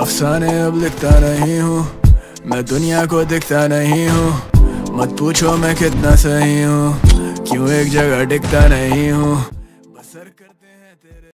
अफसाने अब लिखता नहीं हूँ, मैं दुनिया को दिखता नहीं हूँ। मत पूछो मैं कितना सही हूँ, क्यों एक जगह टिकता नहीं हूँ। बसर करते हैं तेरे